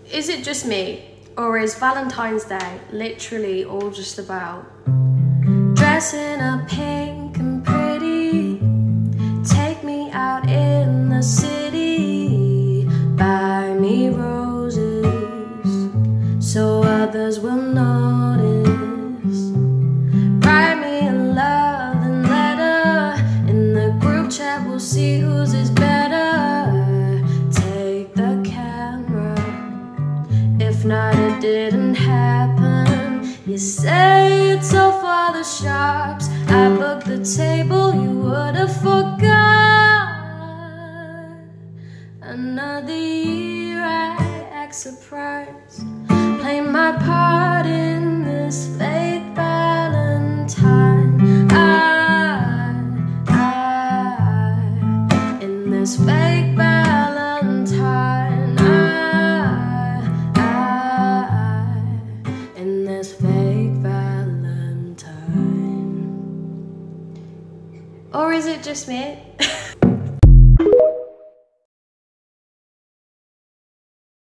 Is it just me, or is Valentine's Day literally all just about dressing up pink and pretty, take me out in the city, buy me roses so others will notice, write me a loving letter, in the group chat we'll see whose is better, take the camera, if not it didn't happen, you say it's all for the shops, I booked the table you would have forgot, another year I act surprised, play my part in this fake Valentine, in this fake Valentine, in this fake Valentine. Or is it just me?